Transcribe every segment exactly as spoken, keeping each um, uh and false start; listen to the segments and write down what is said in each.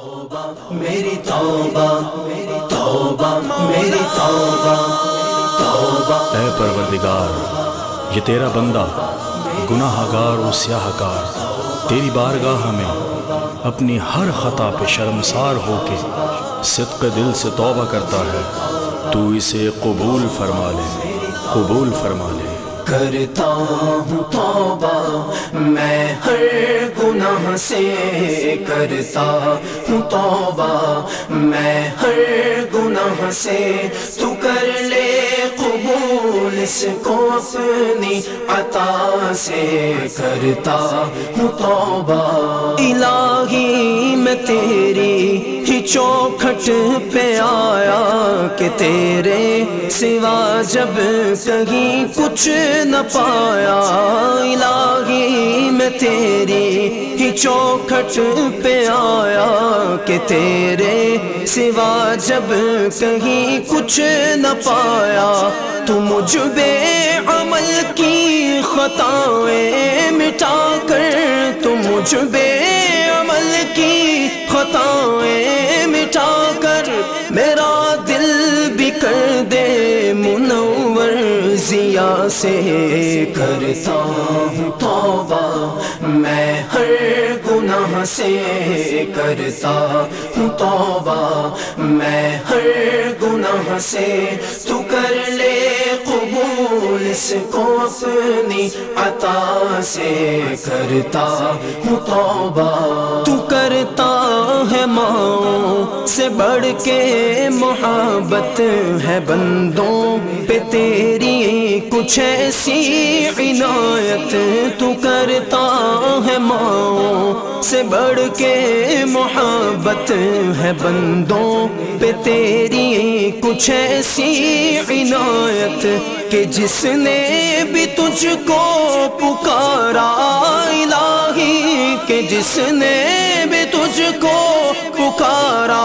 توبہ میری توبہ توبہ میری توبہ توبہ۔ اے پروردگار، یہ تیرا بندہ گناہ گار و سیاہ کار تیری بارگاہ میں اپنی ہر خطا پہ شرمسار ہو کے صدق دل سے توبہ کرتا ہے، تو اسے قبول فرما لے، قبول فرما لے۔ کرتا ہوں توبہ میں ہر گناہ سے، کرتا ہوں توبہ میں ہر گناہ سے، تو کر لے قبول اس کو اپنی عطا سے۔ کرتا ہوں توبہ الہی میں تیری ہی چوکھٹ پہ آیا کہ تیرے سوا جب کہیں کچھ نہ پایا، الہی میں تیری ہی چوکھٹ پہ آیا کہ تیرے سوا جب کہیں کچھ نہ پایا، تو مجھ بے عمل کی خطائیں مٹا کر، تو مجھ بے عمل کی خطائیں مٹا کر میرا دل بھی کر دے منور ضیا سے۔ کرتا ہوں توبہ میں ہر گناہ سے، کرتا ہوں توبہ میں ہر گناہ سے، تو کر لے قبول اس کو اپنی عطا سے۔ کرتا ہوں توبہ تو کرتا ہے ماؤں سے بڑھ کے محبت ہے بندوں پہ تیری کچھ ایسی عنایت، تو کرتا ہے ماؤں سے بڑھ کے محبت ہے بندوں پہ تیری کچھ ایسی عنایت کہ جس نے بھی تجھ کو پکارا الہی، کہ جس نے بھی تجھ کو پکارا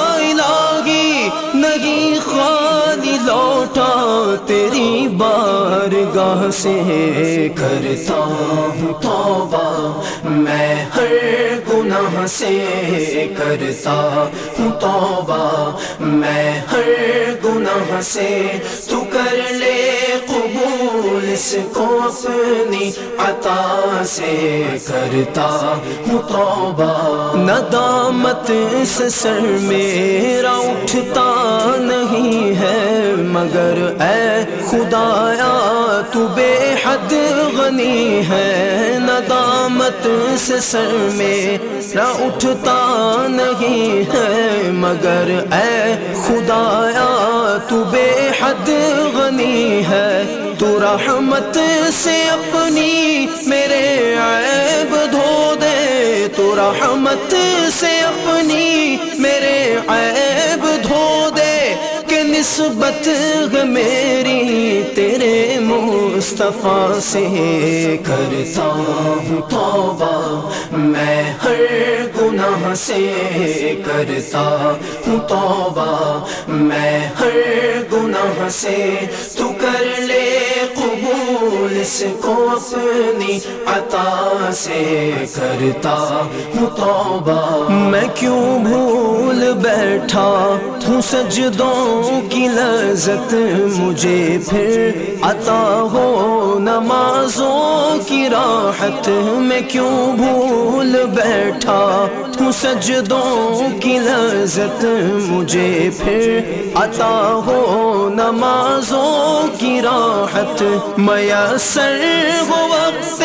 الہی، نہیں خالی لوٹا تیری بارگاہ سے۔ کرتا ہوں توبہ میں ہر گناہ سے، کرتا ہوں توبہ میں ہر گناہ سے، تو کر لے قبول اس کو اپنی عطا سے۔ کرتا ہوں توبہ ندامت سے سر میرا اٹھتا نہیں ہے، مگر اے خدایا تو بے حد غنی ہے، ندامت سے سر میرا اٹھتا نہیں ہے، مگر اے خدایا تو بے حد غنی ہے، تو رحمت سے اپنی میرے عیب دھو دے، تو رحمت سے اپنی میرے عیب دھو دے، کہ نسبت ہے میری تیرے مصطفیٰ سے۔ کرتا ہوں توبہ میں ہر گناہ سے، کرتا ہوں توبہ میں ہر گناہ سے، تو کر لے قبول اس کو اپنی عطا سے۔ کرتا ہوں توبہ میں کیوں بھول بیٹھا ہوں سجدوں کی لذت، مجھے پھر عطا ہو نمازوں کی راحت، میں کیوں بھول بیٹھا ہوں سجدوں کی لذت، مجھے پھر عطا ہو نمازوں کی راحت، میسر ہو وقت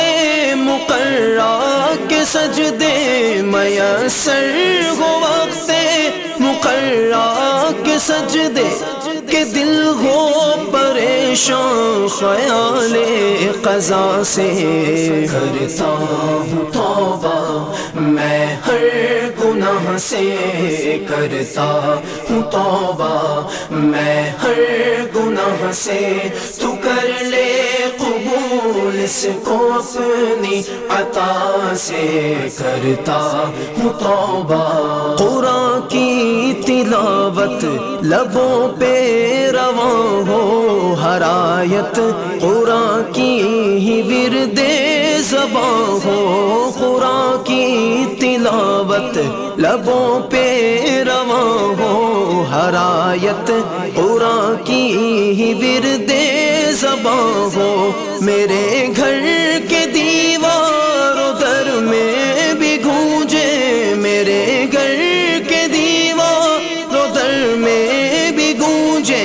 مقررہ کے سجدے، میسر ہو وقت مقررہ کے سجدے، کہ دل ہو پریشان خیال قضا سے۔ کرتا ہوں توبہ میں ہر گناہ سے، کرتا ہوں توبہ میں ہر گناہ سے، تو کر لے قبول اس کو اپنی عطا سے۔ کرتا ہوں توبہ قرآن کی تلاوت لبوں پہ رواں ہو، ہر آیت قرآن کی ہی ورد زباں ہو قرآن کی تلاوت لبوں پہ رواں ہو، ہر آیت قرآن کی ہی ورد زباں ہو، میرے گھر کے دیوار و در میں بھی گونجے، میرے گھر کے دیوار و در میں بھی گونجے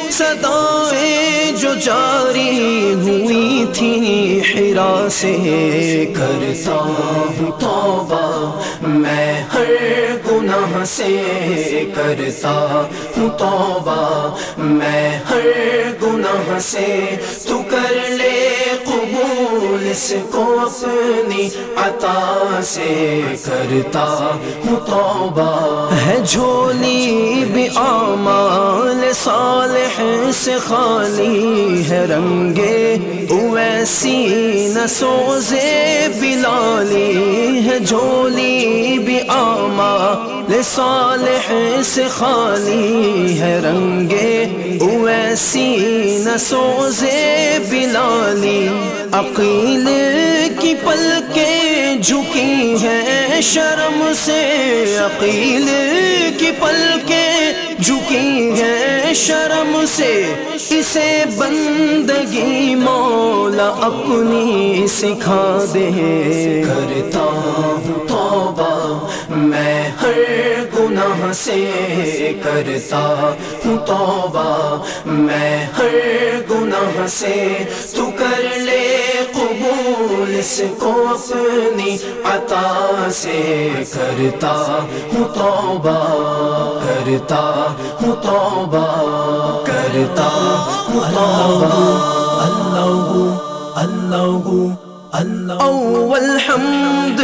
صدائیں جو جاری ہوئی تھی حرا سے، کرتا ہوں توبہ میں ہر گناہ سے، کرتا ہوں توبہ میں ہر گناہ سے، تو کر لے قبول اس کو اپنی عطا سے، کرتا ہوں توبہ ہے جھولی بھی اعمال صالح سے خالی ہے، رنگے ویسی نہ سوزے بلالی ہے، جھولی بھی اعمال صالح سے خالی ہے، رنگے ویسی نہ سوزے بلالی، عقیل کی پلکیں جھکی ہیں شرم سے، عقیل کی پلکیں جھکی ہیں شرم سے، اسے بندگی مولا اپنی سکھا دے، کرتا ہوں توبہ میں ہر گناہ سے، کرتا ہوں توبہ میں ہر گناہ سے، تو کر لے قبول اس کو اپنی عطا سے، کرتا ہوں توبہ کرتا ہوں توبہ کرتا ہوں توبہ، اللہ اللہ اللہ اول حمد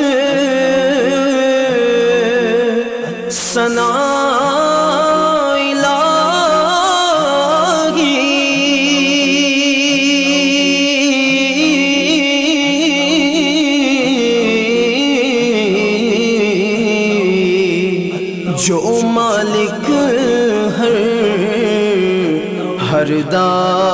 ثنا جو مالک ہر ہر دا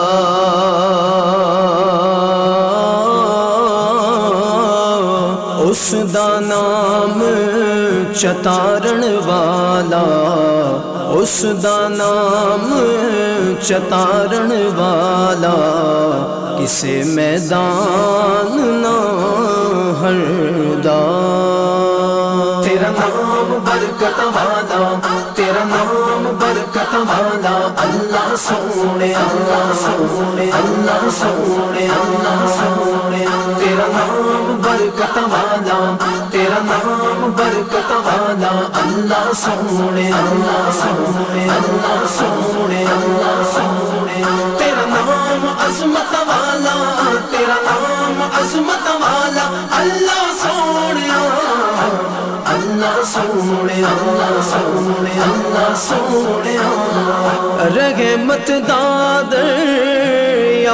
اس دا نام چتارن والا، اس دا نام چتارن والا، کسے میدان نہ ہر دا، تیرا نام برکت والا، تیرا نام برکت والا، اللہ سونے اللہ سونے اللہ سونے اللہ سونے، تیرا نام برکت والا، تیرا نام برکت والا، اللہ سونے اللہ سونے اللہ سونے اللہ سونے، تیرا نام عظمت والا، تیرا نام عظمت والا، اللہ سونے اللہ سونے اللہ سونے اللہ سونے، رحمت داد یا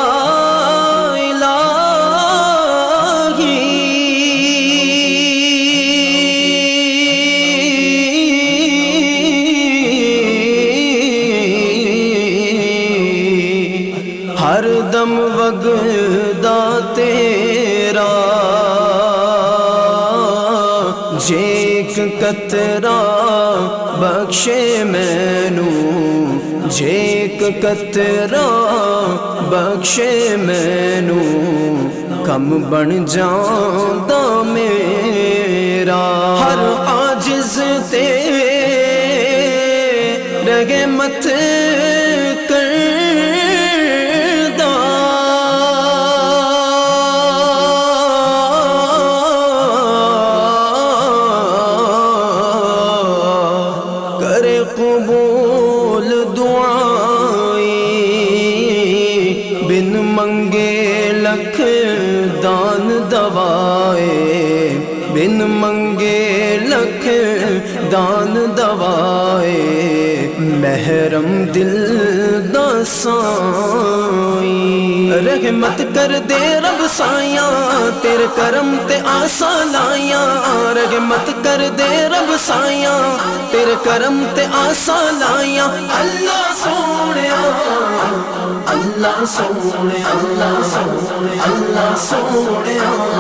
ہر دم وگدا تیرا جیک قطرہ بخشے مینو، جیک قطرہ بخشے مینو، کم بن جاندا میرا، ہر عاجز تے رحمت کر قبول دعائیں بن منگے لکھ دان دوائے، بن منگے لکھ دان دوائے، محرم دل دا سائیں، رحمت کر دے رب سائیاں، تیرے کرم تے آساں لائیاں، رحمت کر دے رب سائیاں، تیرے کرم تے آساں لائیاں، اللہ سونیا اللہ اللہ سونے اللہ سونے اللہ سونے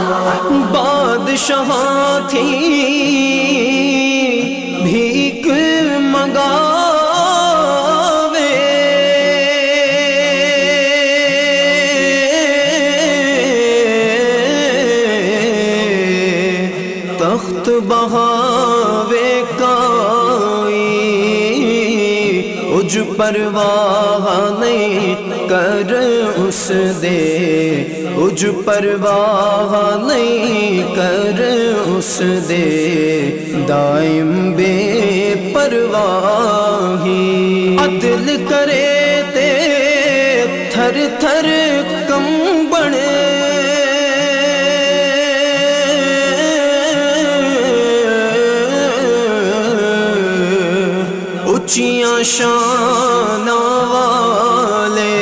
بادشاہ تھی بھیک منگاوے تخت بہاوے کائی اج پرواہ نہیں کر اس دے اج پرواہ نہیں کر اس دے دائم بے پرواہی عدل کرے تے تھر تھر کم بڑے اونچیاں شان والے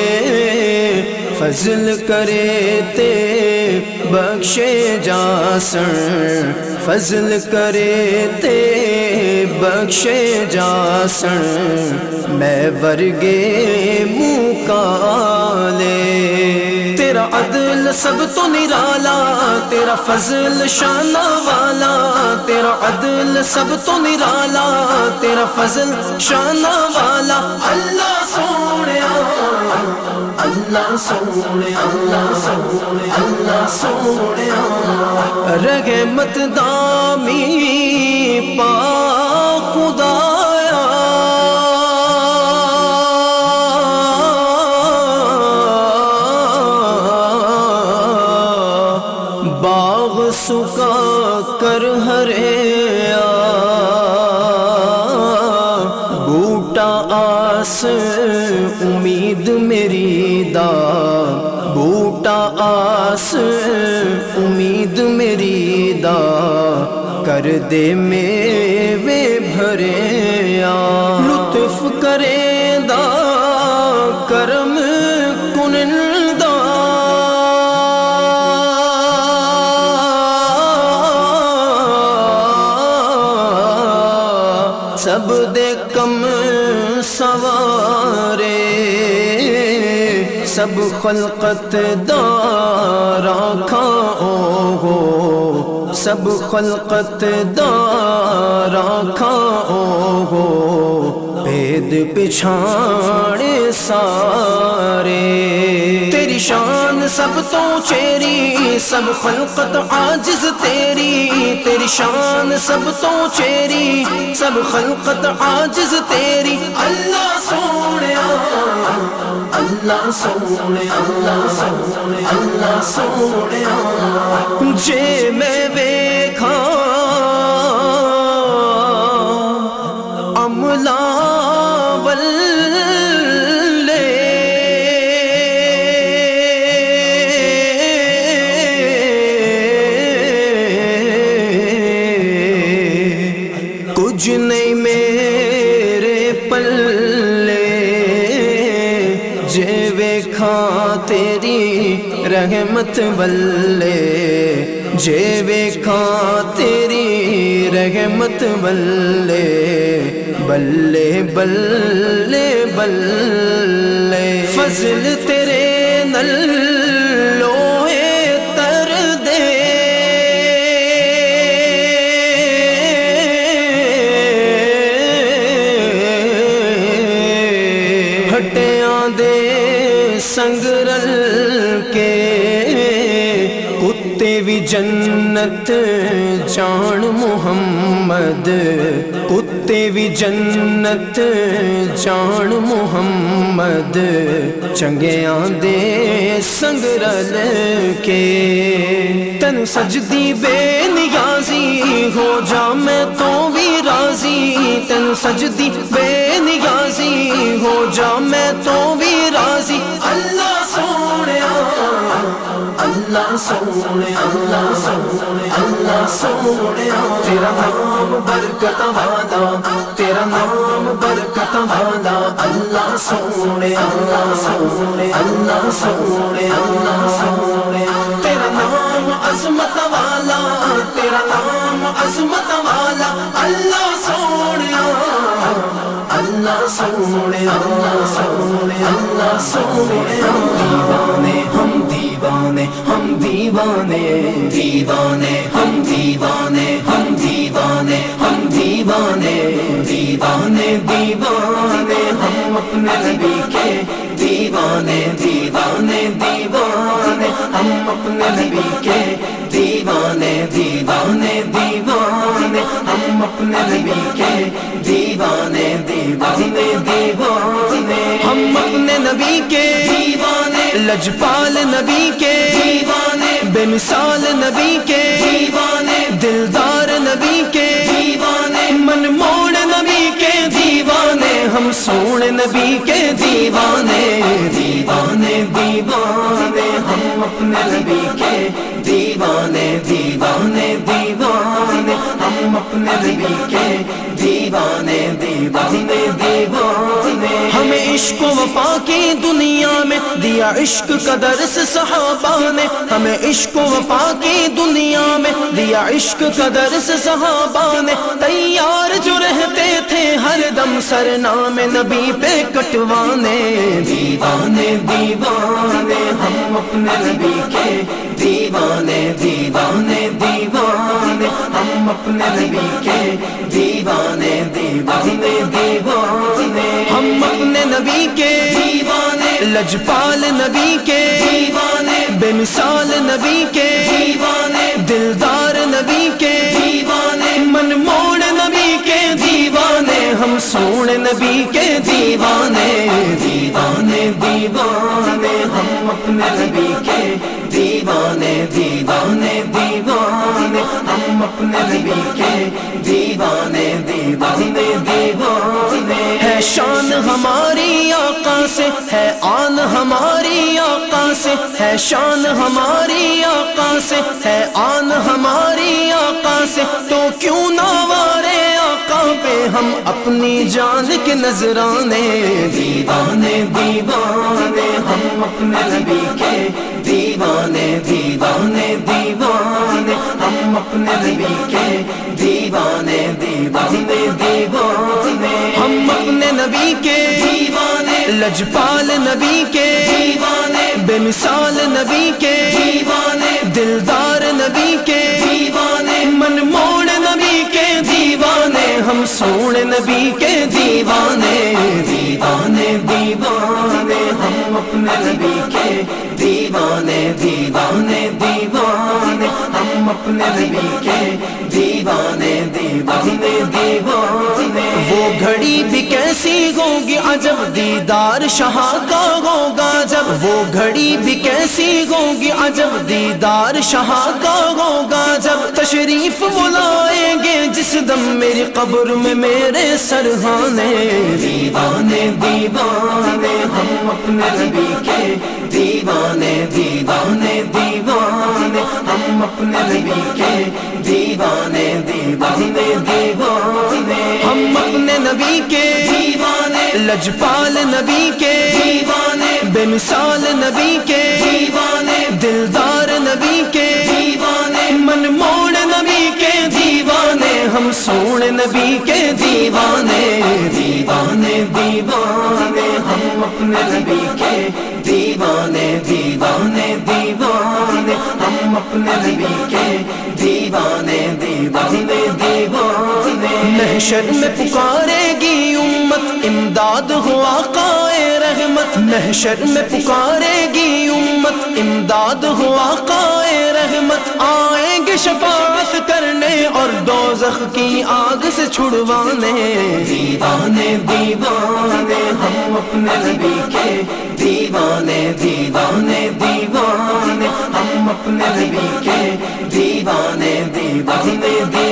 فضل کرے تے بخشے جاسن فضل کرے تے بخشے جاسن میں ورگے منہ کالے تیرا عدل سب تو نرالا تیرا فضل شان والا تیرا عدل سب تو نرالا تیرا فضل شان والا اللہ سونے اللہ سونے اللہ سونے اللہ سونے رحمت دامی پا خدایا باغ سکا کر ہریا بوٹا آس امید میری دا بوٹا آس امید میری دا کر دے میوے بھریا لطف کرے دا کرم کنندہ سب دے کم سوارے سب خلقت دارا کھاؤ ہو سب خلقت دارا کھاؤ ہو بید پچھاڑے سارے تیری شان سب تو چیری سب خلقت عاجز تیری تیری شان سب تو چیری سب خلقت عاجز تیری اللہ سونے اللہ سونے اللہ سونے اللہ سونے جے میں ویکھا عملہ واللے کچھ نہیں میرے پلے جے ویکھا تیری رحمت واللے جے ویکھا تیری رحمت واللے بلے بلے بلے فضل تیرے نل لوہے تر دے ہٹیاں دے سنگ رل کے کتے بھی جنت جان محمد کتے بھی جنت جان محمد چنگیاں دے سنگ رل کے تن سجدی بے نیازی ہو جا میں تو بھی راضی تن سجدی بے نیازی ہو جا میں تو بھی راضی اللہ سونے اللہ سونے اللہ سونے اللہ سونے تیرا نام برکت والا تیرا نام برکت والا اللہ سونے اللہ سونے اللہ سونے اللہ سونے تیرا نام عظمت والا تیرا نام عظمت والا اللہ سونے اللہ سونے اللہ سونے اللہ دیوانے ہم دیوانے ہم دیوانے دیوانے ہم دیوانے ہم دیوانے ہم دیوانے دیوانے دیوانے ہم اپنے نبی کے دیوانے دیوانے دیوانے ہم اپنے نبی کے دیوانے دیوانے دیوانے ہم اپنے نبی کے دیوانے دیوانے دیوانے ہم اپنے نبی کے دیوانے لجپال نبی کے دیوانے بے مثال نبی کے دیوانے دلدار نبی کے دیوانے من موڑ نبی کے دیوانے ہم سونے نبی کے دیوانے دیوانے دیوانے ہم اپنے نبی کے دیوانے دیوانے دیوانے ہم اپنے نبی کے دیوانے دیوانے دیوانے ہمیں عشق و وفا کی دنیا میں دیا عشق کا درس صحابہ نے ہمیں عشق و وفا کی دنیا میں دیا عشق کا درس صحابہ نے تیار جو رہتے تھے ہر دم سرنام نبی پہ کٹوانے دیوانے دیوانے ہم اپنے نبی کے دیوانے دیوانے دیوانے ہم اپنے نبی کے دیوانے دیوانے دیوانے ہم اپنے نبی کے دیوانے لجپال نبی کے دیوانے بے مثال نبی کے دیوانے دلدار نبی کے دیوانے من موڑ نبی کے دیوانے ہم سونے نبی کے دیوانے دیوانے دیوانے ہم اپنے نبی کے دیوانے دیوانے دیوانے ہم اپنے نبی کے دیوانے دیوانے دیوانے ہے شان ہماری آقا سے ہے آن ہماری آقا سے ہے شان ہماری آقا سے ہے آن ہماری آقا سے تو کیوں نہ وارے آقا پہ ہم اپنی جان کے نذرانے دیوانے دیوانے ہم اپنے نبی کے دیوانے دیوانے دیوانے ہم اپنے نبی کے دیوانے دیوانے دیوانے ہم اپنے نبی کے دیوانے لجپال نبی کے دیوانے بے مثال نبی کے دیوانے دلدار نبی کے دیوانے من موڑ نبی کے دیوانے ہم سونے نبی کے دیوانے دیوانے دیوانے ہم اپنے نبی کے دیوانے دیوانے دیوانے ہم اپنے نبی کے دیوانے دیوانے دیوانے وہ گھڑی بھی کیسی ہوگی عجب دیدار شاہ کا ہوگا جب وہ گھڑی بھی کیسی ہوگی عجب دیدار شاہ کا ہوگا جب تشریف بلائیں گے جس دم میری قبر میں میرے سرہانے دیوانے دیوانے ہم اپنے نبی کے دیوانے دیوانے دیوانے ہم اپنے نبی کے دیوانے دیوانے دیوانے ہم اپنے نبی کے دیوانے لجپال نبی کے دیوانے بے مثال نبی کے دیوانے دلدار نبی کے دیوانے من موڑ نبی کے دیوانے ہم سونے نبی کے دیوانے دیوانے دیوانے ہم اپنے نبی کے دیوانے دیوانے دیوانے ہم اپنے نبی کے دیوانے دیوانے دیوانے محشر میں پکارے گی امت امداد ہو آقا رحمت محشر میں پکارے گی امت امداد ہو آقا رحمت آئیں گے شفاعت کرنے اور دوزخ کی آگ سے چھڑوانے دیوانے دیوانے ہم اپنے نبی کے دیوانے دیوانے دیوانے ہم اپنے نبی کے دیوانے دیوانے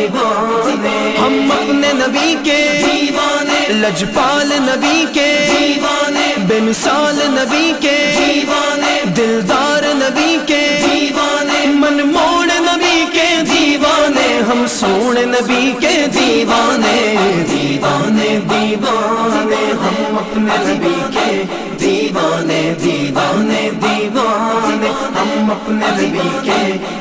دیوانے ہم اپنے نبی کے دیوانے لجپال نبی کے دیوانے بے مثال نبی کے دیوانے دلدار نبی کے دیوانے من موڑ نبی کے دیوانے ہم سونے نبی کے دیوانے دیوانے دیوانے ہم اپنے نبی کے دیوانے دیوانے دیوانے ہم اپنے نبی کے دیوانے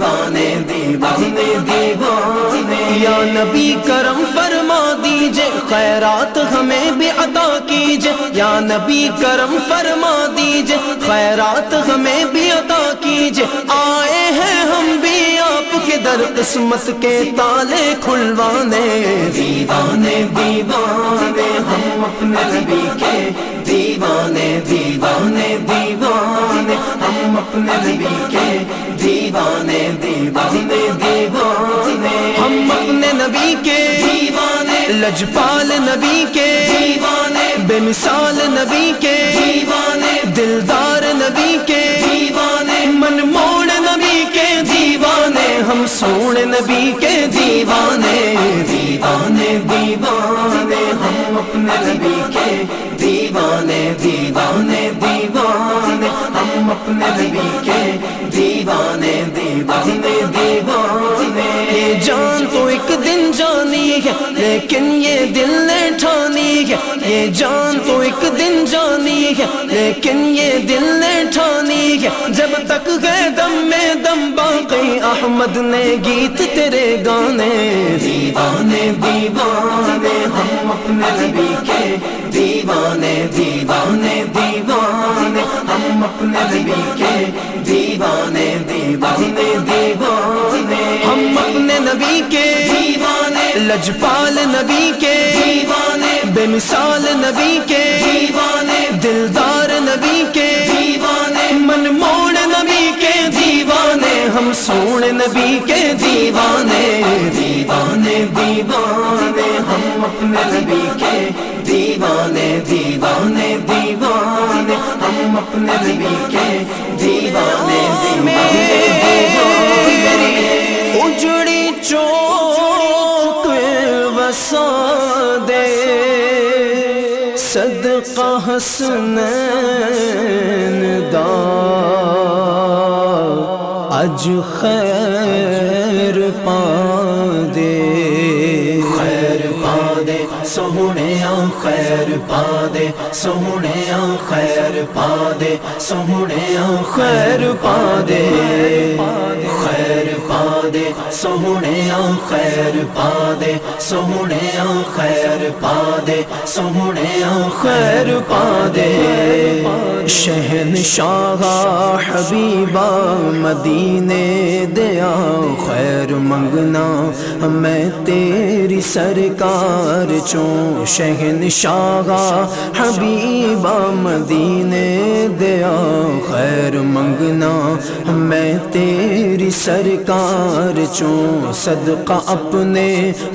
دیوانے دیوانے دیوانے یا نبی کرم فرما دیجئے خیرات ہمیں بھی عطا کیجئے یا نبی کرم فرما دیجئے خیرات ہمیں بھی عطا کیجئے آئے ہیں ہم بھی آپ کے در قسمت کے تالے کھلوانے دیوانے دیوانے ہم اپنے نبی کے دیوانے دیوانے دیوانے ہم اپنے نبی کے دیوانے دیوانے دیوانے ہم اپنے نبی کے دیوانے لجپال نبی کے دیوانے بے مثال نبی کے دیوانے دلدار نبی کے دیوانے من موڑ نبی کے دیوانے ہم سوڑ نبی کے دیوانے دیوانے دیوانے ہم اپنے نبی کے دیوانے دیوانے دیوانے ہم اپنے نبی کے دیوانے دیوانے دیوانے یہ جان تو ایک دن جانی ہے لیکن یہ دل نے ٹھانی ہے یہ جان تو ایک دن جانی ہے لیکن یہ دل نے ٹھانی ہے جب تک ہے دم میں دم باقی احمد نے گیت تیرے گانے دیوانے دیوانے ہم اپنے نبی کے دیوانے دیوانے دیوانے ہم اپنے نبی کے دیوانے دیوانے دیوانے ہم اپنے نبی کے دیوانے لجپال نبی کے دیوانے بے مثال نبی کے دیوانے دلدار نبی کے دیوانے من موڑ نبی کے دیوانے ہم سوڑ نبی کے دیوانے دیوانے دیوانے ہم اپنے نبی کے دیوانے دیوانے دیوانے ہم اپنے نبی کے دیوانے دیوانے دیوانے اجڑی چوک وسا دے صدقہ حسنین دا اج خیر پا دے خیر پا دے سوہنیا خیر پا دے سوہنیا خیر پا دے سوہنیا خیر پا دے خیر پا دے سوہنیا خیر پا دے سوہنیا خیر پا دے سوہنیا خیر پا دے شہنشاہ حبیبہ مدینے دیا خیر منگنا میں تیری سرکار چوں شہنشاہ حبیبہ مدینے دیا خیر منگنا میں تیری سرکار چوں صدقہ اپنے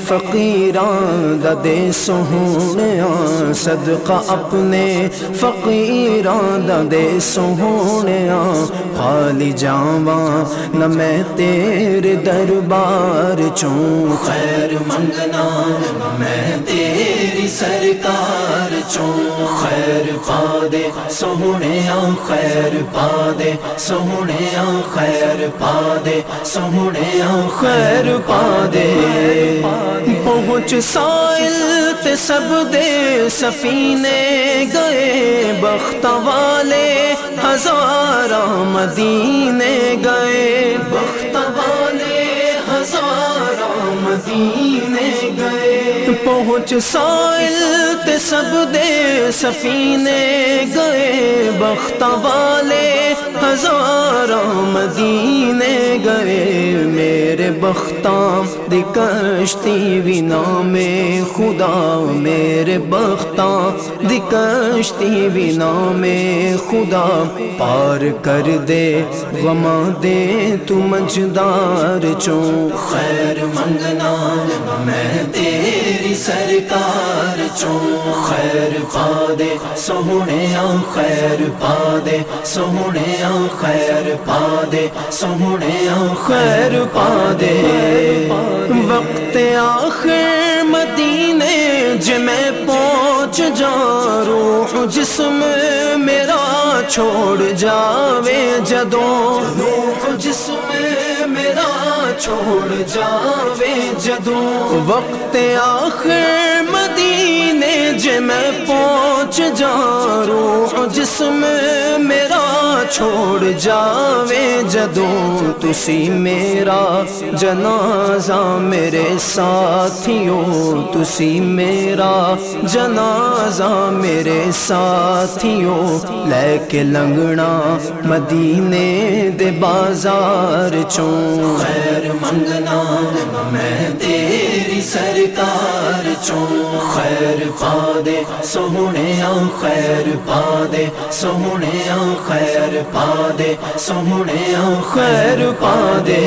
فقیران دا دے سہونیاں صدقہ اپنے فقیران دا دے سہونیاں خالی جاواں نہ میں تیرے دربار چوں خیر منگنا میں تیری سرکار چوں خیر پا دے سوہنیا خیر پا دے سوہنیا خیر پا دے سوہنیا خیر پا دے پہنچ سائل تے سب دے سفینے گئے بخت والے ہزاراں مدینے گئے بخت والے ہزاراں مدینے گئے پہنچ سائل تے سب دے سفینے گئے بخت والے ہزاراں مدینے گئے میرے بختاں دی کشتی بھی نام خدا میرے بختاں دی کشتی بھی نام خدا پار کر دے غماں دے تو مجدار چوں خیر منگنا میں تیری سرکار چوں خیر پا دے سوہنیا خیر پا دے سوہنیا خیر پا دے سوہنیا خیر پا دے وقت آخر مدینے جے میں پہنچ جا روح جسم میرا چھوڑ جاوے جدوں روح جسم میرا چھوڑ جاوے جدوں وقت آخر مدینے جے میں پہنچ جا روح جسم میرا چھوڑ جاوے جدوں تسی میرا جنازہ میرے ساتھیوں تسی میرا جنازہ میرے ساتھیوں لے کے لنگنا مدینے دے بازار چوں خیر منگنا میں تیری سرکار چوں خیر پا دے سہنیاں خیر پا دے سہنیاں خیر پا دے سہنیاں خیر پا دے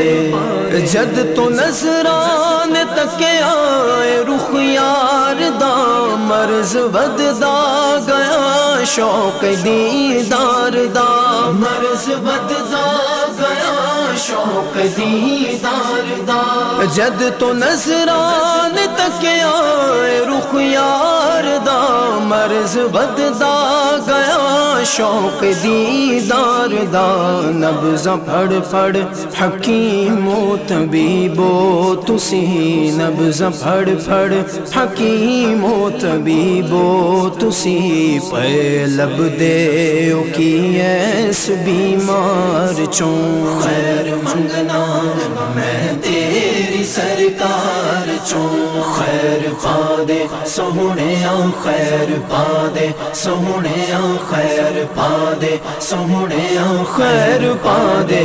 جد تو نظران تکیا رخ یار دا مرض بددا گیا شوق دیدار دا مرض بددا گیا شوق دیدار دا جد تو نظران تکیا رخ یار دا مرض بددا گیا شوق دیدار دا نبض پھڑ پھڑ حکیم و طبیبو تسی نبض پھڑ پھڑ حکیم و طبیبو تسی پے لب دے او کی ایس بیمار چوں خیر منگنا میں تیری سرکار چوں خیر پا دے سہنیاں خیر پا دے سہنیاں خیر پا دے سہنیاں خیر پا دے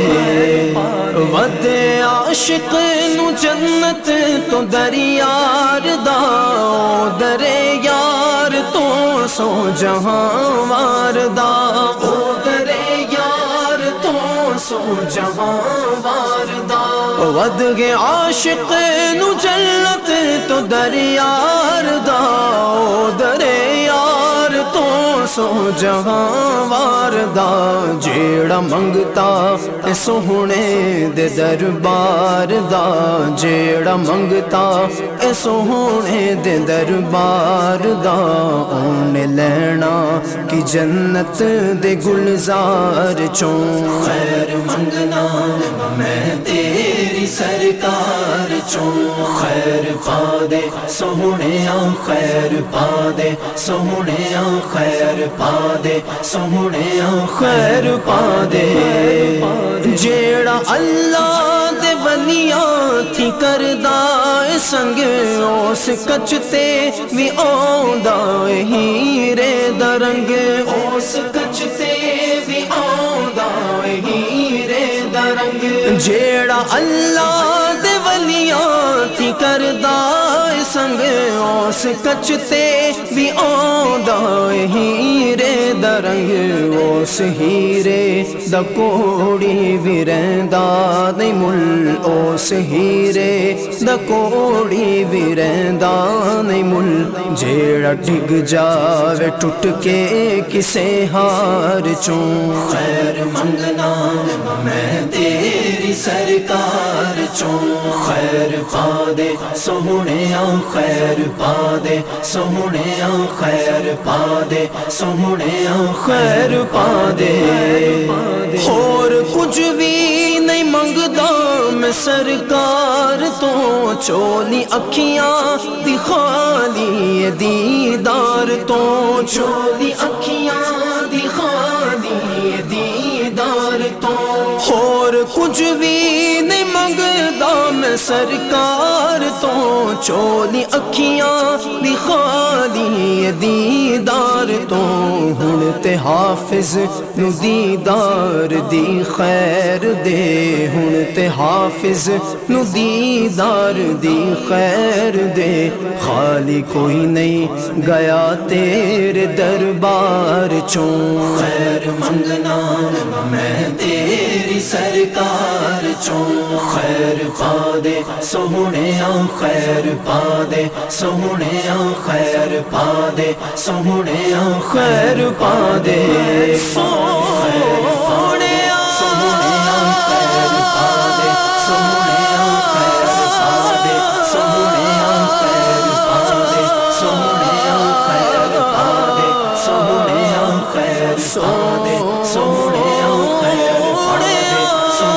ود عاشق نو جنت تو دریار دا درے یار تو سو جہاں وار دا او درے یار تو سو جہاں وار دا ود گے عاشق نو جنت تو دریار دا درے یار تو سو جہاں وار دا جیڑا منگتا اے سوہنے دے دربار دا جیڑا منگتا اے سوہنے دے دربار دا اونے لینا کی جنت دے گلزار چوں خیر منگنا میں تیری سرکار چوں خیر پا دے سہنیاں خیر پا دے سہنیاں خیر پا دے سہنیاں خیر پا دے جیڑا اللہ دے ولیاں تھی کردہ سنگ اس کچتے وی آندا ہیرے درنگ اس کچتے وی آندا ہیرے درنگ جیڑا اللہ دے ولیاں تھی کردہ سنگ اس کچتے وی آندا ہیرے درنگ اس ہیرے دا کوڑی وی رہندا نہیں مل اس ہیرے دا کوڑی وی رہندا نہیں مل جیڑا ڈگ جاوے ٹوٹ کے کسے ہار چوں خیر منگنا میں تیری سرکار چوں خیر پا دے سہنیاں خیر پا دے سہنیاں خیر پا دے سہنیاں خیر پا دے اور کچھ بھی نہیں منگدا میں سرکار تو چولی اکھیاں دی خالی دیدار تو چولی اکھیاں دی خالی دیدار تو اور کچھ بھی نہیں منگدا میں سرکار تو چولی اکھیاں دی خالی دیدار تو ہن تے حافظ نو دیدار دی خیر دے ہن تے حافظ نو دیدار دی خیر دے خالی کوئی نہیں گیا تیرے دربار چوں خیر منگنا میں تیری سرکار چوں خیر پا دے سہنیاں خیر پا دے سہنیاں خیر پا دے سہنیاں خیر پا دے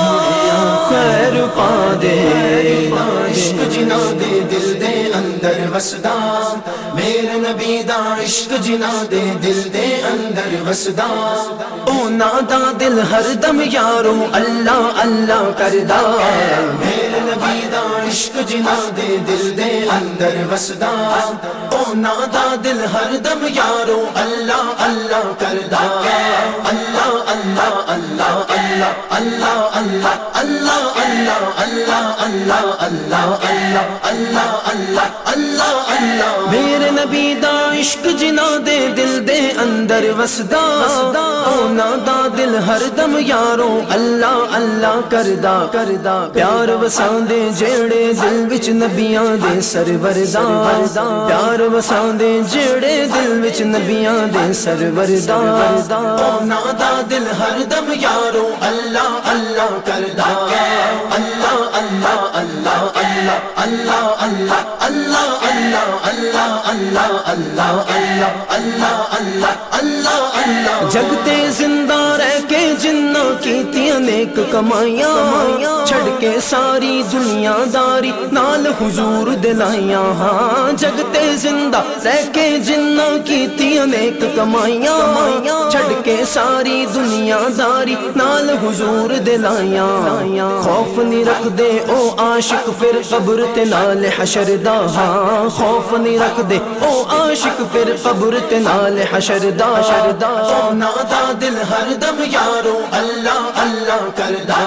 عشق جنہ دے دل دے اندر وسدا میرے نبی دا عشق جنا دے دل دے اندر وسدا او نادا دل ہر دم یارو اللہ اللہ کردا میرے نبی دا عشق جنا دے دل دے اندر وسدا او نادا دل ہر دم یارو اللہ اللہ کردا اللہ اللہ اللہ اللہ اللہ اللہ اللہ اللہ اللہ اللہ اللہ اللہ اللہ اللہ اللہ اللہ میرے نبی دا عشق جنا دے دل دے اندر وسدا او نادا دل ہر دم یارو اللہ اللہ کردا کردا پیار وساندے جیڑے دل وچ نبیاں دے سرور دا پیار وساندے جیڑے دل وچ نبیاں دے سرور دا او نادا دل ہر دم یارو اللہ اللہ کردا اللہ اللہ اللہ اللہ اللہ اللہ اللہ اللہ اللہ اللہ اللہ اللہ اللہ اللہ اللہ جگتے زندہ رہ کے جنہ کیتیاں نیک کمائیاں چھڑ کے ساری دنیا داری نال حضور دلائیاں ہاں جگتے زندہ رہ کے جنہ کیتیاں نیک کمائیاں چھڑ کے ساری دنیا داری نال حضور دلائیاں خوف نہیں رکھ دے او عاشق پھر قبر تے نال حشر دا ہاں خوف نہیں رکھ دے او عاشق پھر قبر تے نال حشر دا او نادا دل ہر دم یارو اللہ اللہ کردا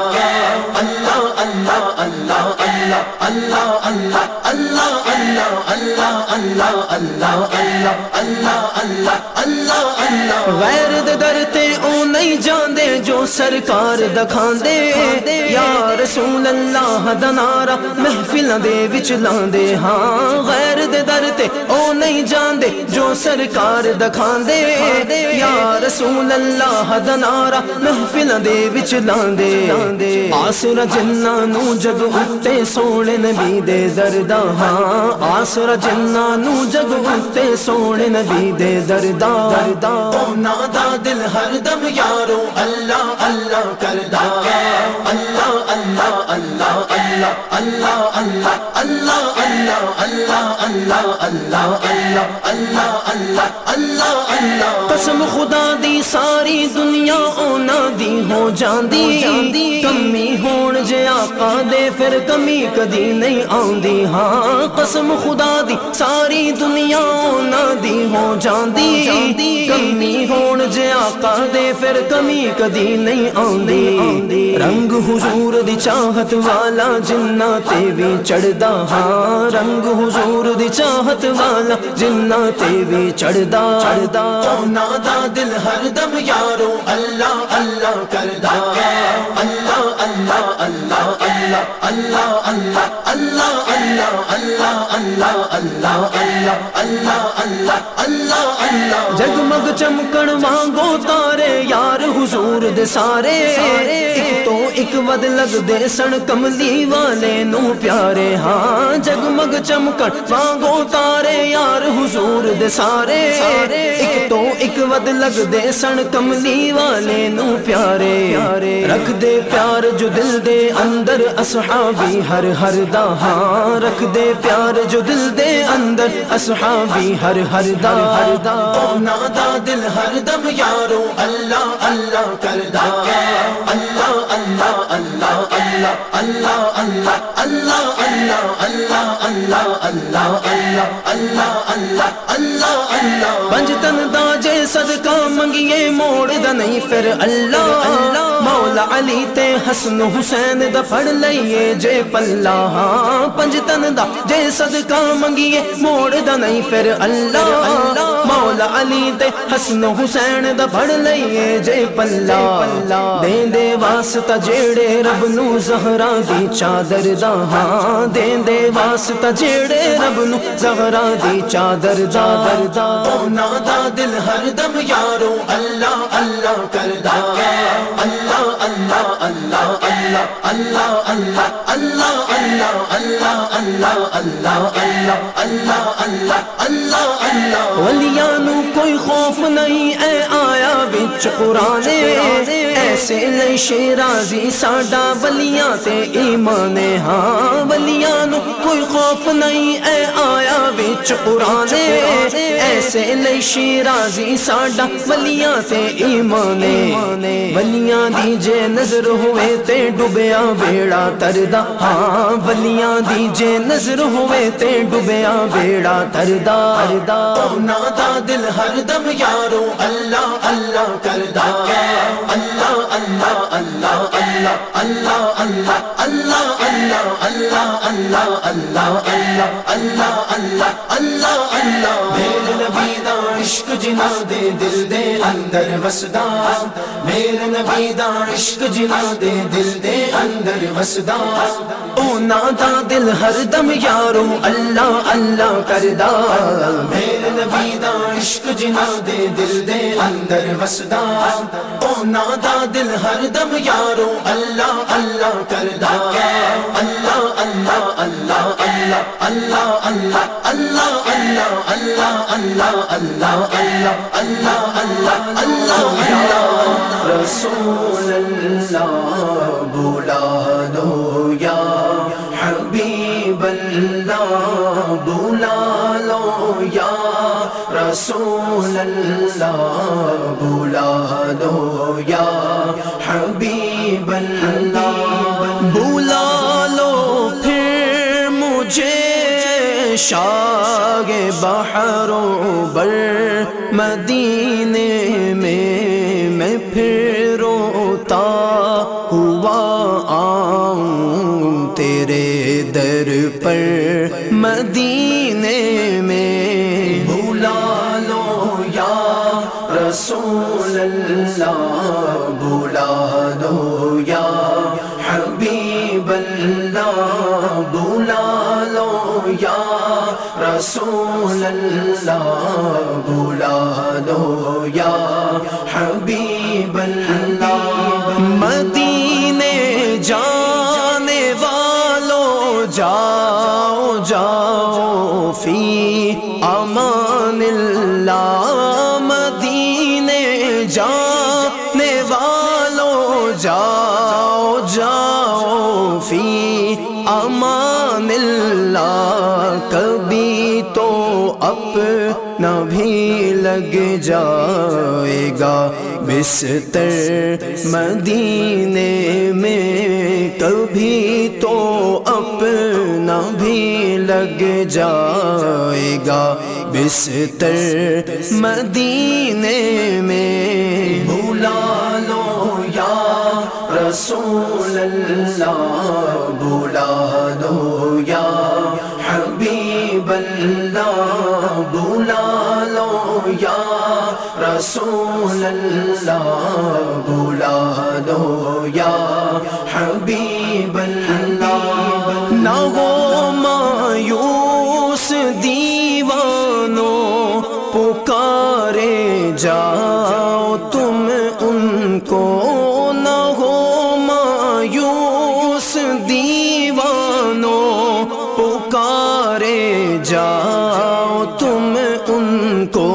اللہ اللہ اللہ اللہ اللہ اللہ اللہ اللہ اللہ اللہ اللہ اللہ اللہ اللہ اللہ غیر دے در تے او نہیں جاندے جو سرکار دکھاندے یا رسول اللہ دا نعرہ محفل دے وچ لاندے ہاں غیر دے در تے او نہیں جاندے جو سرکار دکھاندے یا رسول اللہ دا نعرہ محفل دے وچ لاندے آسرا جنہ نو جگ اٹھتے سونے نبی دے دردا ہاں آسرا جنہ نو جگ اٹھتے سونے نبی دے دردا او نادا دل ہر دم یارو اللہ اللہ کردا اللہ اللہ اللہ اللہ اللہ اللہ اللہ اللہ اللہ اللہ اللہ اللہ اللہ اللہ اللہ اللہ قسم خدا دی ساری دنیا اونا دی ہو جاندی کمی ہون جے آقا دے پھر کمی کدی نہیں آندی ہاں قسم خدا دی ساری دنیا اونا دی ہو جاندی کمی ہون جے آقا دے پھر کمی کدی نہیں آندی رنگ حضور دی چاہت والا جنہ تے بھی چڑھدا ہاں رنگ حضور دی چاہت والا جنہ تے بھی چڑھدا او نادا دل ہر دم یارو اللہ اللہ کردا اللہ اللہ اللہ اللہ اللہ اللہ اللہ اللہ اللہ اللہ اللہ اللہ اللہ اللہ اللہ جگمگ چمکن وانگو تارے یار حضور دے سارے ایک تو ایک ود لگ دے سن کملی والے نو پیارے ہاں جگمگ چمکن وانگو تارے یار حضور دے سارے ایک تو ایک ود لگ دے سن کملی والے نو پیارے رکھ دے پیار جو دل دے اندر اصحابی ہر ہر دا ہاں رکھ دے پیار جو دل دے اندر اصحابی ہر ہر دا او نادا دل ہر دم یارو اللہ اللہ کردا اللہ اللہ اللہ اللہ اللہ اللہ اللہ اللہ اللہ اللہ اللہ اللہ اللہ اللہ اللہ پنجتن دا جے صدقہ منگیے موڑ دا نہیں پھر اللہ مولا علی تے حسن حسین دا پڑھ لئیے جے پلہ ہاں پنجتن دا جے صدقہ منگیے موڑ دا نہیں پھر اللہ مولا علی تے حسن حسین دا پڑھ لئیے جے پلہ دین دے واسطہ جیڑے رب نو زہرا دی چادر دا ہاں دین دے واسطہ جیڑے رب نو زہرا دی چادر دا او نادا دل ہر دم یارو اللہ اللہ کردا اللہ اللہ اللہ اللہ اللہ اللہ اللہ اللہ اللہ اللہ اللہ اللہ اللہ اللہ اللہ ولیاں نو کوئی خوف نہیں اے آیا وچ قرآن ایسے لئی شیرازی ساڈا ولیاں تے ایمان ہاں ولیاں بھائیاں نو کوئی خوف نہیں اے آیا وچ قرآن ایسے لئی شیرازی ساڈا ولیاں تے ایمان ولیاں دی جے نظر ہوئے تے ڈوبیا بیڑا تردا ہاں ولیاں دی جے نظر ہوئے تے ڈوبیا بیڑا تردا اونا دا دل ہر دم یارو اللہ اللہ کردا اللہ اللہ اللہ اللہ اللہ اللہ اللہ اللہ اللہ اللہ اللہ اللہ اللہ اللہ اللہ اللہ میرے نبی دا عشق جنا دے دل دے اندر وسدا میرے نبی دا عشق جنا دے دل دے اندر وسدا اونا دا دل ہر دم یارو اللہ اللہ کردا میرے نبی دا عشق جنا دے دل دے اندر وسدا اونا دا دل ہر دم یارو اللہ اللہ کردا اللہ اللہ اللہ اللہ اللہ اللہ اللہ اللہ اللہ اللہ اللہ اللہ اللہ اللہ اللہ اللہ رسول اللہ بلا لو یا حبیب اللہ بلا لو یا رسول اللہ بلا لو یا حبیب اللہ بلا لو پھر مجھے شاگ بحر و بر مدینے میں میں پھر روتا ہوا آؤں تیرے در پر مدینے میں بلا لو یا رسول اللہ بلا لو یا حبیب اللہ بلا لو یا رسول اللہ بلا لو یا حبیب اللہ مدینے جانے والوں جاؤ جاؤ فی امان اللہ مدینے جانے والوں جاؤ جاؤ فی امان اللہ کبھی تو اپنا بھی لگ جائے گا بستر مدینے میں کبھی تو اپنا بھی لگ جائے گا بستر مدینے میں بلا لو یا رسول اللہ بلا لو یا حبیب اللہ بلا لو یا رسول اللہ بلا لو یا حبیب اللہ نہ ہو مایوس دیوانوں پکارے جاؤ تم ان کو نہ ہو مایوس دیوانوں پکارے جاؤ تم ان کو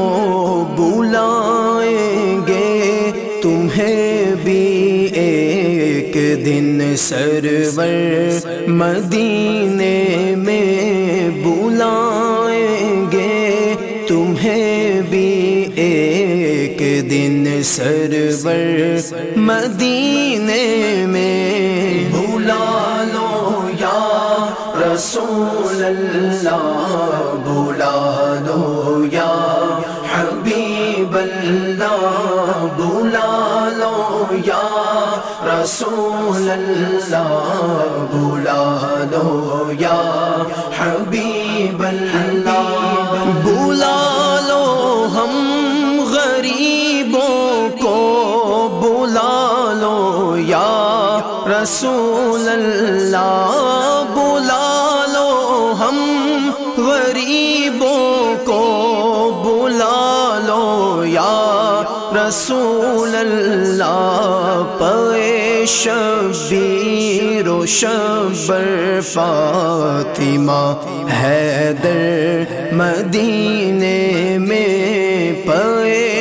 بلائیں گے تمہیں بھی ایک دن سرور مدینے میں بلائیں گے تمہیں بھی ایک دن سرور مدینے میں بلا لو یا رسول اللہ بلا لو یا حبیب اللہ بلا لو یا رسول اللہ بلا لو یا حبیب اللہ بلا لو ہم غریبوں کو بلا لو یا رسول اللہ بلا لو ہم غریبوں کو بلا لو یا رسول اللہ پے شبیر و شبر فاطمہ حیدر مدینے میں پے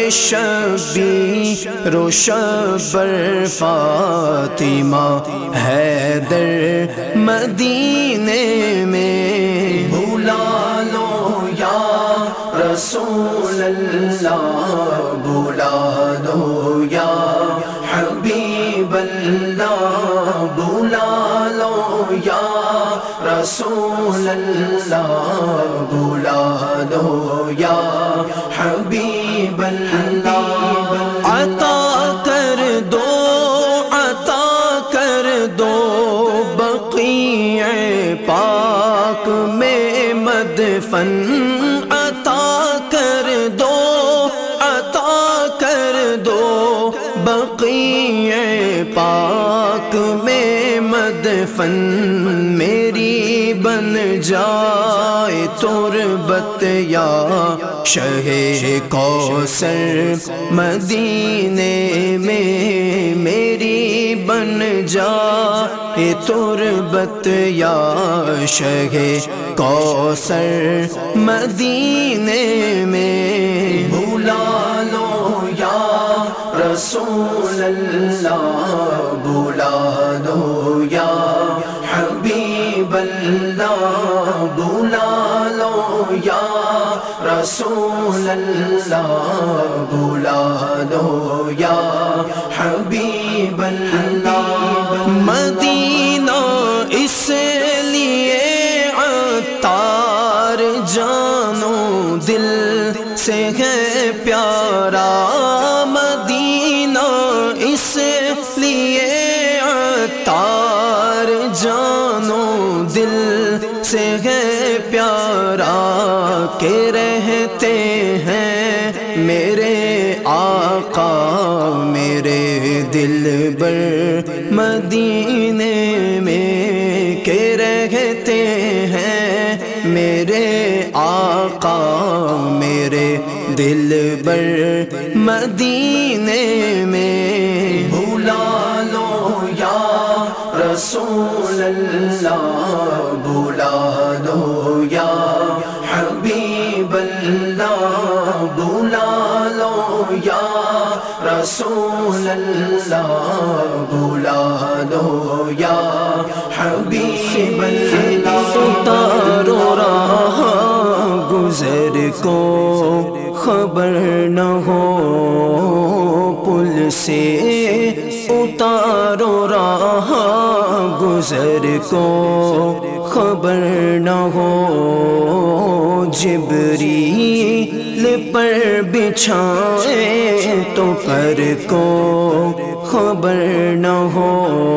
شبیر و شبر فاطمہ حیدر مدینے میں بھولا لو یا رسول اللہ بھولا لو یا حبیب اللہ بھولا لو یا رسول اللہ بھولا لو یا حبیب اللہ عطا کر دو عطا کر دو بقیع پاک میں مدفن عطا کر دو عطا کر دو بقیع پاک میں مدفن میری بن جائے تربت یا شہ کوثر مدینے میں میری بن جائے تربت یا شہ کوثر مدینے میں بھولا لو یا رسول اللہ بھولا لو یا حبیب اللہ بھولا لو یا رسول اللہ بھولا لو یا حبیب اللہ مدینہ اس لیے عطار جانو دل سے ہے پیارا مدینہ اس لیے عطار جانو دل سے ہے پیارا کہ رہتے ہیں میرے آقا میرے دل بر مدینے میں کہ رہتے ہیں میرے آقا میرے دل بر مدینے میں بھولا لو یا رسول اللہ بھولا لو یا حبیب اللہ بھولا لو یا رسول اللہ بھولا لو یا حبیب اللہ اتارو راہ گزر کو خبر نہ ہو پل سے اتارو راہ گزر کو خبر نہ ہو جبریل پر بچھائے تو پر کو خبر نہ ہو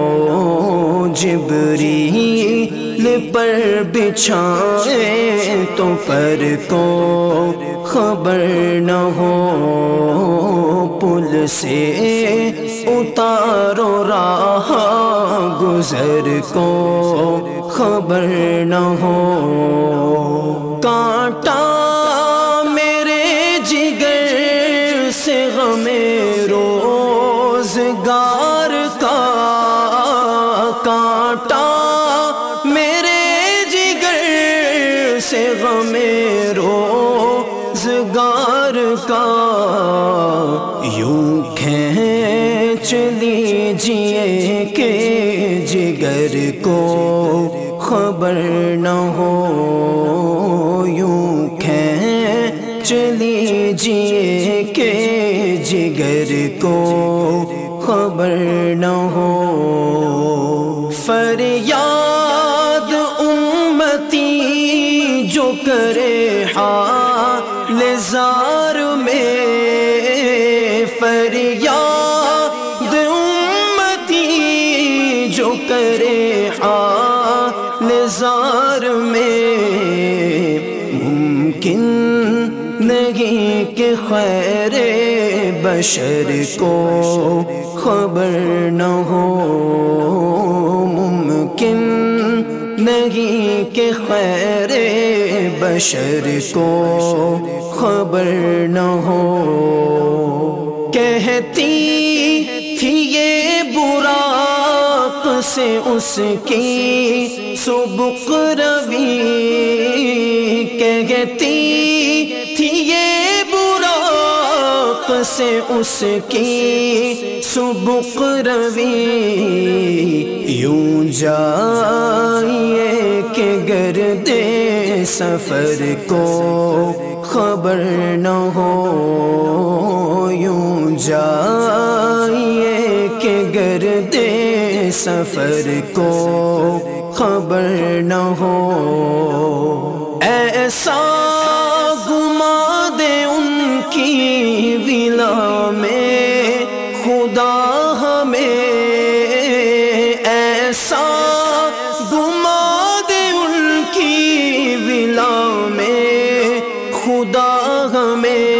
جبریل پر بچھائے تو پر کو خبر نہ ہو پل سے اتارو راہ گزر کو خبر نہ ہو کانٹا میرے جگر سے غم روزگار کا کانٹا میرے جگر سے غم روزگار کا یوں کھینچ لیجیے کہ جگر کو خبر نہ ہو یوں کھینچ لیجیے کہ جگر کو خبر نہ ہو فریاد امتی جو کرے حال زار میں فریاد امتی جو کرے حال زار میں ممکن نہیں کہ خیر بشر کو خبر نہ ہو ممکن نہیں کہ خیر بشر کو خبر نہ ہو کہتی تھی یہ براق سے اس کی سبق روی کہتی تھی یہ براق سے اس کی سبق روی یوں جائیے کہ گردے سفر کو خبر نہ ہو، یوں جائیے کہ گردے سفر کو خبر نہ ہو، ایسا گما دے ان کی ولا میں خدا ہمیں، ایسا گما دے ان کی ولا میں خدا ہمیں،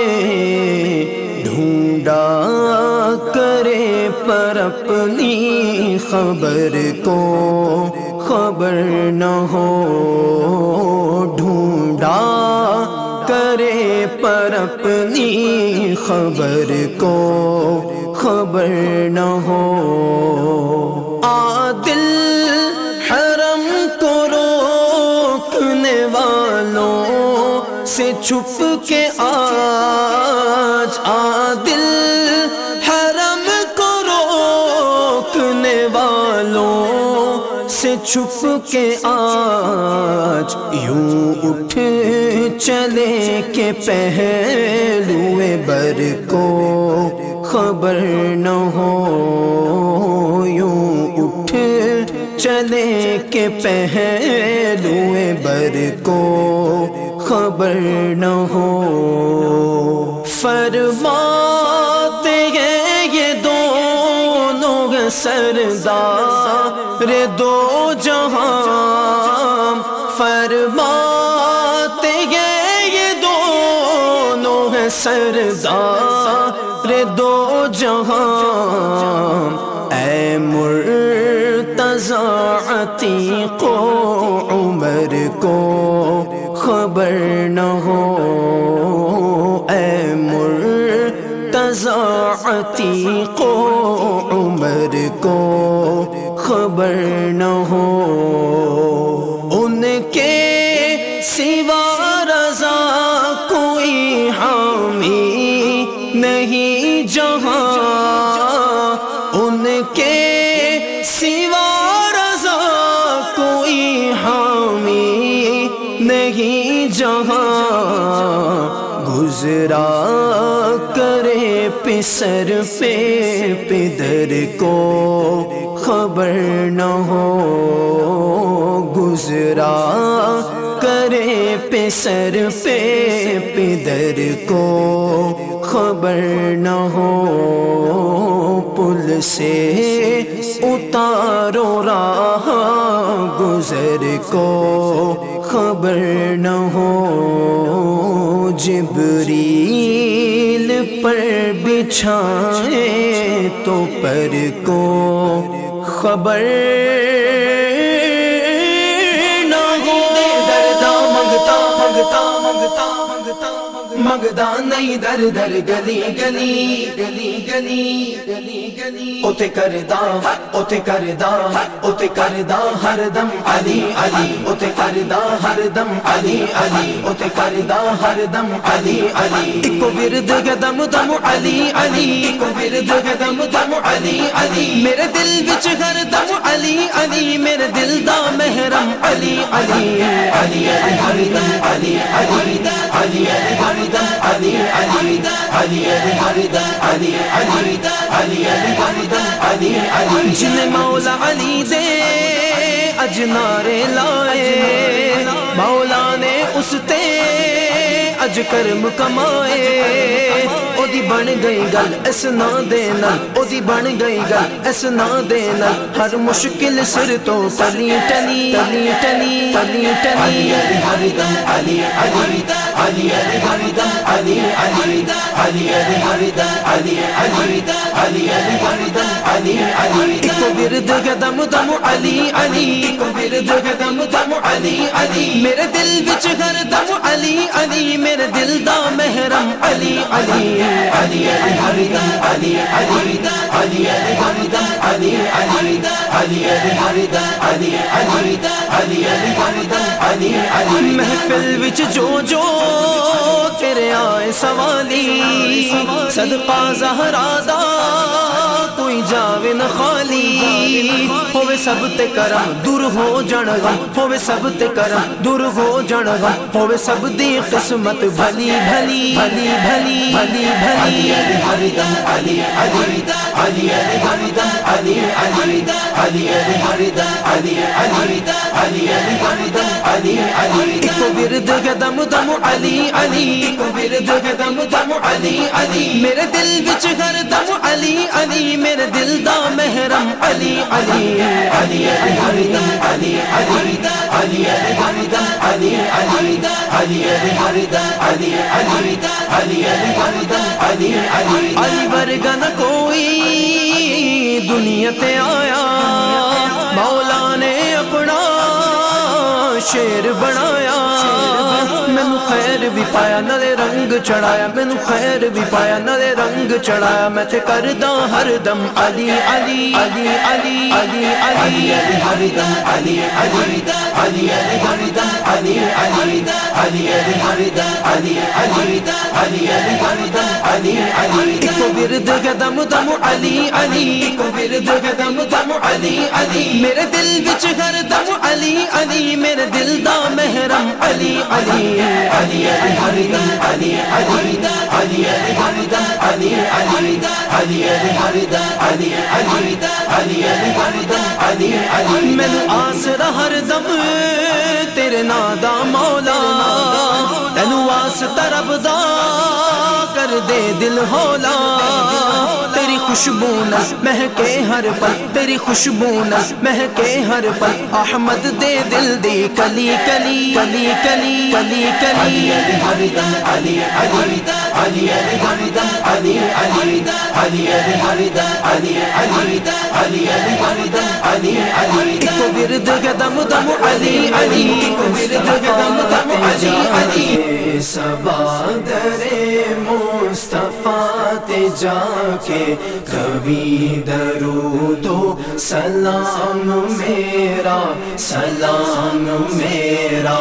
ڈھونڈا کرے پر اپنی خبر کو خبر نہ ہو، ڈھونڈا کرے پر اپنی خبر کو خبر نہ ہو، عادل حرم کو روکنے والوں سے چھپ کے آج، عادل حرم کو روکنے والوں سے چھپ کے آج، یوں اٹھ چلے کہ پہلوئے بر کو خبر نہ ہو، یوں اٹھ چلے کہ پہلوئے بر کو خبر نہ ہو، فرماتے ہیں یہ دونوں سردار دو جہاں، فرماتے ہیں یہ دونوں ہیں سردار دو جہاں، اے مرتضی عتیق و عمر کو خبر نہ ہو، اے مرتضی عتیق و عمر کو خبر نہ ہو، ان کے سوا رضا کوئی حامی نہیں جہاں، ان کے سوا رضا کوئی حامی نہیں جہاں، گزرا کرے پسر پہ پدر کو خبر نہ ہو، گزرا کرے پسر پہ پدر کو خبر نہ ہو، پل سے اتارو راہ گزر کو خبر نہ ہو، جبریل پر بچھائے تو پر کو خبر نہ ہو، دردا منگتا منگتا منگتا منگتا منگدا نہیں در در گلی گلی گلی گلی گلی گلی، اوتے کردا اوتے کردا اوتے کردا ہر دم علی علی، اوتے کردا ہر دم علی علی، اوتے کردا ہر دم علی علی، اکو ورد گدم دم علی علی، اکو ورد گدم دم علی علی، میرے دل وچ ہر دم علی علی، میرے دل دا محرم علی علی علی ہر دم علی علی علی ہر دم علی علی علی ہر دم علی علی علی ہر دم علی علی، جن مولا علی دے اج نعرے لائے، مولا نے اس تے اج کرم کمائے، او دی بن گئی گل اس نا دے نال، او دی بن گئی گل اس نا دے نال، ہر مشکل سر تو تلی ٹلی تلی ٹلی تلی ٹلی، ہر دم علی علی علی ہر دم علی علی علی ہر دم علی علی علی ہر دم علی علی، ایک ورد گدم دم علی علی، ایک ورد گدم دم علی علی، میرے دل وچ ہر دم علی علی، میرے دل دا محرم علی علی علی ہر دم علی علی علی ہر دم علی علی علی ہر دم علی علی علی ہر دم علی علی، محفل وچ جو جو تیرے آئے سوالی صدقہ زہرا دا کوئی جاوے نہ خالی ہوے سب تے کرم دور ہو جان غم ہوے سب تے کرم دور ہو جان غم ہوے سب دی قسمت بھلی بھلی بھلی بھلی بھلی بھلی ہر دم علی علی علی ہر دم علی علی علی ہر دم علی علی علی ہر دم علی علی ایک ورد کے دم دم علی علی ایک ورد کے دم دم علی علی میرے دل وچ ہر دم علی علی میرے دل دا محرم علی علی علی ہر دم علی علی علی ہر دم علی علی علی ہر دم علی علی علی ہر دم علی علی علی ورگا نہ کوئی دنیا تے آیا مولا نے اپنا شیر بنایا مینو خیر بھی پایا نالے رنگ چڑھایا مینو خیر بھی پایا نالے رنگ چڑھایا میں تے کردا ہر دم علی علی علی علی علی علی ہر دم علی علی علی ہر دم علی علی علی ہر دم علی علی علی ہر دم علی علی ایک ورد کے دم دم علی علی ایک ورد کے دم دم علی علی میرے دل وچ ہر دم علی علی میرے دل دا محرم علی علی علی ہر دم علی علی علی ہر دم علی علی علی ہر دم علی علی علی ہر دم علی علی مینو آسرا ہر دم تیرے نام دا مولا تینو واسطہ رب دا کر دے دل ہولا تیری خوشبو نہ مہکے ہر پل تیری خوشبو نہ مہکے ہر پل احمد دے دل دی کلی کلی کلی کلی کلی کلی ہر دم علی علی علی ہر دم علی علی علی ہر دم علی علی علی ہر دم علی علی ایک ورد کے دم دم علی علی ایک ورد کے دم دم علی علی صبا درے مصطفیٰ تے جا کے کبھی درود و سلام میرا سلام میرا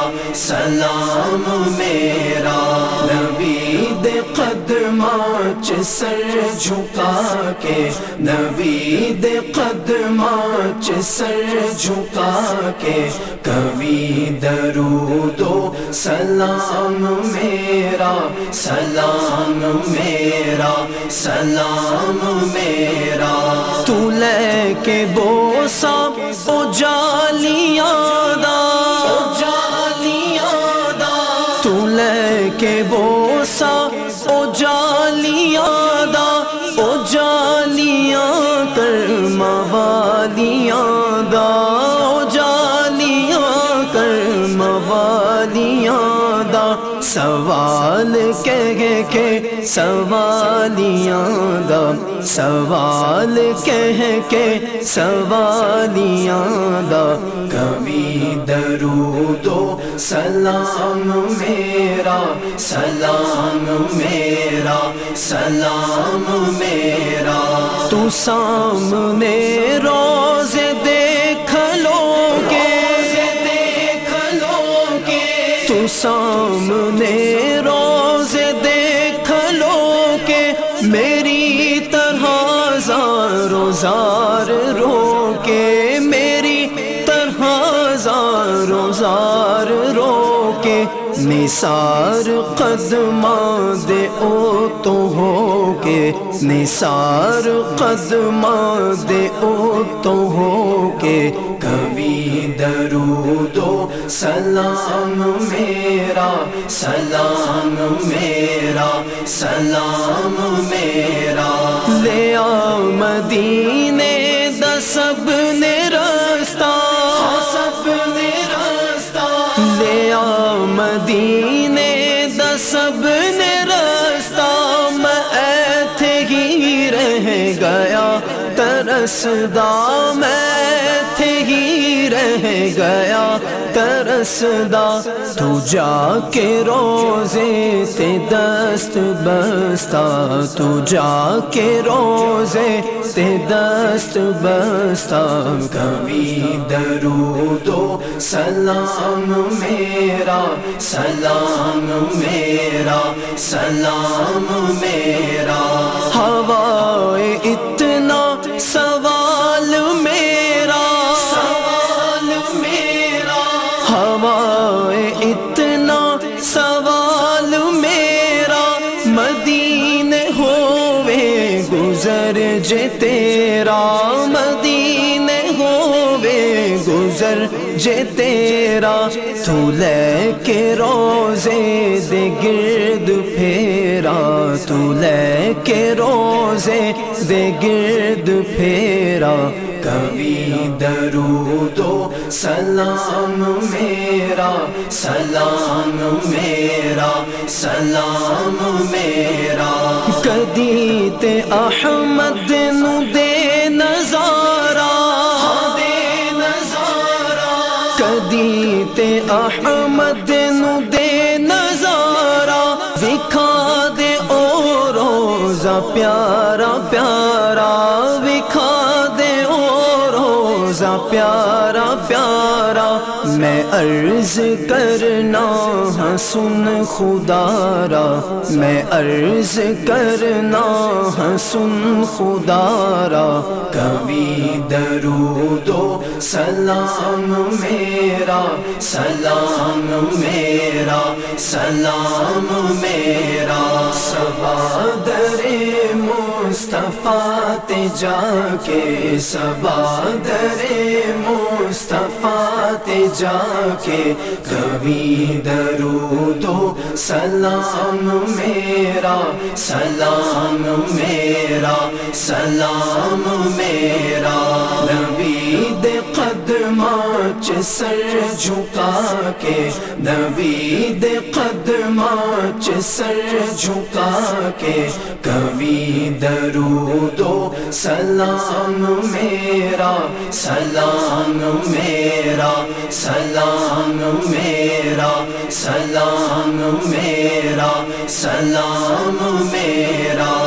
سلام میرا نبی دے قدماں چ سر جھکا کے نبی دے قدماں چ سر جھکا کے کبھی درود و سلام میرا سلام میرا سلام میرا تو لے کے بوسا او جالیاں دا او جالیاں دا تو لے کے بوسا او جالیاں دا او جالیاں کرم والیاں دا او جالیاں کرم والیاں دا سوال کہہ کے سوالیاں دا سوال کہہ کے سوالیاں دا کبھی درود و سلام میرا سلام میرا سلام میرا تو سامنے روزے دیکھ لو گے تو سامنے روزے دیکھ لو کہ میری طرح زارو زار رو کے میری طرح زارو زار رو کے نثار قدماں دے او تو ہو کے نثار قدماں دے او تو ہو کے کبھی درود و سلام میرا سلام میرا سلام میرا لے آ مدینے دا سب نے رستہ سب نے رستہ لے آ مدینے دا سب نے رستہ میں ایتھے ہی رہ گیا ترسدا میں ایتھے ہی رہ گیا ترسدا تو جا کے روزے تے دست بستا تو جا کے روزے تے دست بستا کبھی درود و سلام میرا سلام میرا سلام میرا ہوائے اتنا سوال میرا سوال میرا ہوائے اتنا سوال میرا مدینے ہوئے گزر جے تیرا مدینے ہوئے گزر جے تیرا تو لے کے روزے دے گرد پھیرا تو لے کے روزے دے گرد پھیرا کبھی درود و سلام میرا سلام میرا سلام میرا کدی تے احمد نو دے نظارہ کدی تے احمد نو دے نظارہ وکھا دے او روزہ پیارا پیارا وکھا دے او روزہ پیارا پیارا میں عرض کرنا ہاں سن خدا را میں عرض کرنا ہاں سن خدا را کبھی درود و سلام میرا سلام میرا سلام میرا صبا در مصطفیٰ تے جا کے صبا در مصطفیٰ تے جا کے کبھی درود و سلام میرا سلام میرا سلام میرا نبی دے قدماں چ سر جھکا کے نبی دے قدماں چ سر جھکا کے کبھی درود و سلام میرا سلام میرا سلام میرا سلام میرا سلام میرا